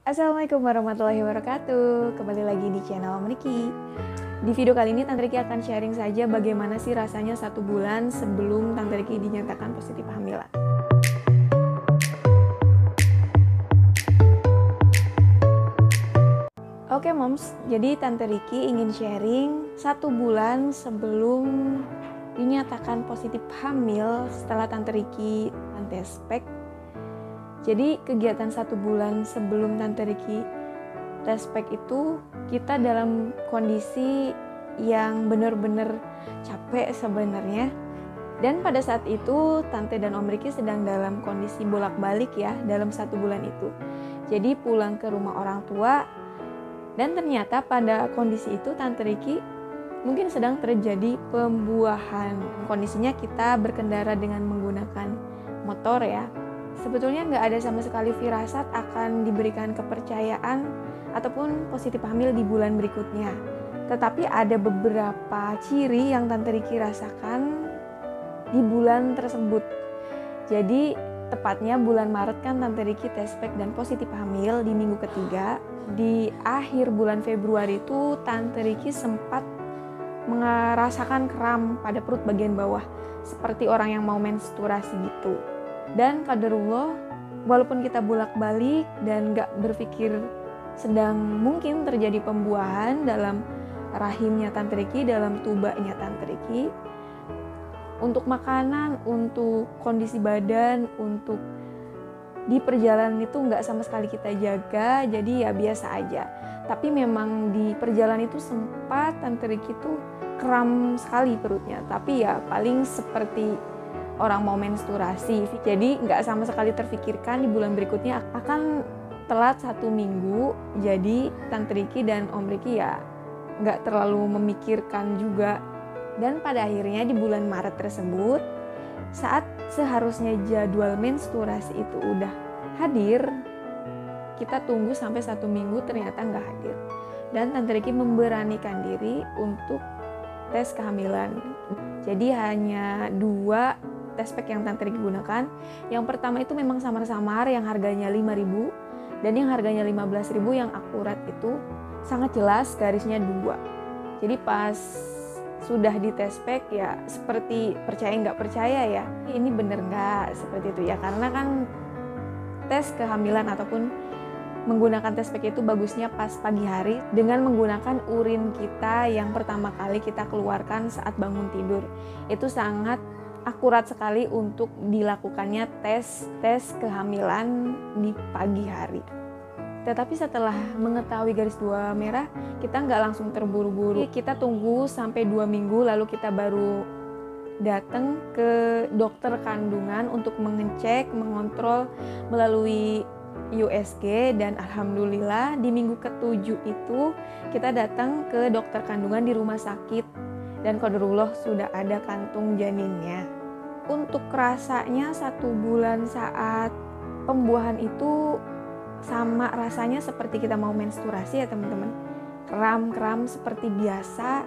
Assalamualaikum warahmatullahi wabarakatuh. Kembali lagi di channel Niki. Di video kali ini Tante Riki akan sharing saja bagaimana sih rasanya 1 bulan sebelum Tante Riki dinyatakan positif kehamilan. Oke moms, jadi Tante Riki ingin sharing 1 bulan sebelum dinyatakan positif hamil setelah Tante Riki tespek. Jadi kegiatan 1 bulan sebelum Tante Riki tespek itu kita dalam kondisi yang benar-benar capek sebenarnya. Dan pada saat itu Tante dan Om Riki sedang dalam kondisi bolak-balik ya dalam 1 bulan itu. Jadi pulang ke rumah orang tua dan ternyata pada kondisi itu Tante Riki mungkin sedang terjadi pembuahan. Kondisinya kita berkendara dengan menggunakan motor ya. Sebetulnya nggak ada sama sekali firasat akan diberikan kepercayaan ataupun positif hamil di bulan berikutnya. Tetapi ada beberapa ciri yang Tante Riki rasakan di bulan tersebut. Jadi tepatnya bulan Maret kan Tante Riki tespek dan positif hamil di minggu ketiga. Di akhir bulan Februari itu Tante Riki sempat merasakan kram pada perut bagian bawah. Seperti orang yang mau menstruasi gitu. Dan qadarullah, walaupun kita bolak-balik dan gak berpikir sedang mungkin terjadi pembuahan dalam rahimnya Tante Riki, dalam tubanya Tante Riki, untuk makanan, untuk kondisi badan, untuk di perjalanan itu gak sama sekali kita jaga, jadi ya biasa aja. Tapi memang di perjalanan itu sempat Tante Riki tuh kram sekali perutnya, tapi ya paling seperti orang mau menstruasi. Jadi nggak sama sekali terfikirkan di bulan berikutnya akan telat 1 minggu. Jadi Tante Riki dan Om Riki ya nggak terlalu memikirkan juga. Dan pada akhirnya di bulan Maret tersebut, saat seharusnya jadwal menstruasi itu udah hadir, kita tunggu sampai 1 minggu ternyata nggak hadir. Dan Tante Riki memberanikan diri untuk tes kehamilan. Jadi hanya 2 tespek yang Tante Riki gunakan. Yang pertama itu memang samar-samar yang harganya 5.000 dan yang harganya 15.000 yang akurat itu sangat jelas garisnya 2. Jadi pas sudah di tespek ya seperti percaya nggak percaya ya, ini bener nggak seperti itu ya, karena kan tes kehamilan ataupun menggunakan tespek itu bagusnya pas pagi hari dengan menggunakan urin kita yang pertama kali kita keluarkan saat bangun tidur. Itu sangat akurat sekali untuk dilakukannya tes kehamilan di pagi hari. Tetapi setelah mengetahui garis 2 merah, kita nggak langsung terburu-buru. Kita tunggu sampai 2 minggu lalu kita baru datang ke dokter kandungan untuk mengecek, mengontrol melalui USG, dan alhamdulillah di minggu ke-7 itu kita datang ke dokter kandungan di rumah sakit dan qadarullah sudah ada kantung janinnya. Untuk rasanya 1 bulan saat pembuahan itu sama rasanya seperti kita mau menstruasi ya teman-teman. Kram-kram seperti biasa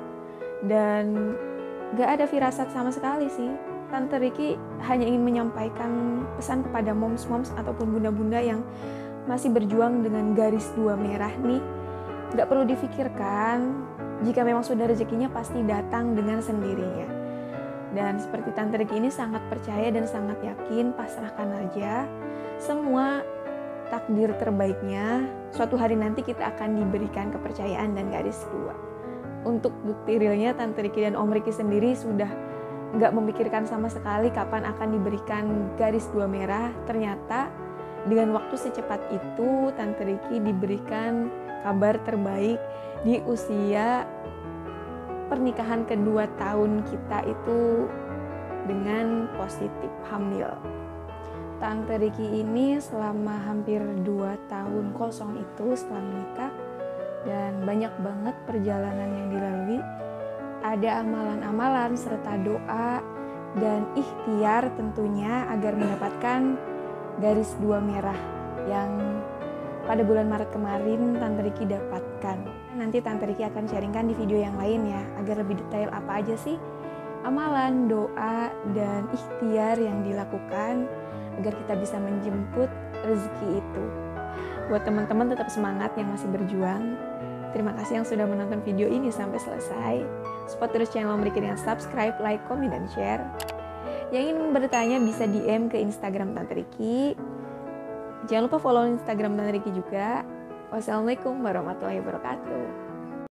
dan gak ada firasat sama sekali sih. Tante Riki hanya ingin menyampaikan pesan kepada moms-moms ataupun bunda-bunda yang masih berjuang dengan garis 2 merah nih. Gak perlu difikirkan, jika memang sudah rezekinya pasti datang dengan sendirinya. Dan seperti Tante Riki ini sangat percaya dan sangat yakin, pasrahkan aja. Semua takdir terbaiknya, suatu hari nanti kita akan diberikan kepercayaan dan garis 2. Untuk bukti realnya Tante Riki dan Om Riki sendiri sudah gak memikirkan sama sekali kapan akan diberikan garis 2 merah. Ternyata dengan waktu secepat itu Tante Riki diberikan kabar terbaik di usia pernikahan kedua tahun kita itu dengan positif hamil. Tante Riki ini selama hampir 2 tahun kosong itu setelah menikah dan banyak banget perjalanan yang dilalui. Ada amalan-amalan serta doa dan ikhtiar tentunya agar mendapatkan garis 2 merah yang pada bulan Maret kemarin Tante Riki dapatkan. Nanti Tante Riki akan sharingkan di video yang lain ya, agar lebih detail apa aja sih amalan, doa, dan ikhtiar yang dilakukan agar kita bisa menjemput rezeki itu. Buat teman-teman tetap semangat yang masih berjuang. Terima kasih yang sudah menonton video ini sampai selesai. Support terus channel Meriki dengan subscribe, like, komen, dan share. Yang ingin bertanya bisa DM ke Instagram Tante Riki. Jangan lupa follow Instagram Tante Riki juga. Wassalamualaikum warahmatullahi wabarakatuh.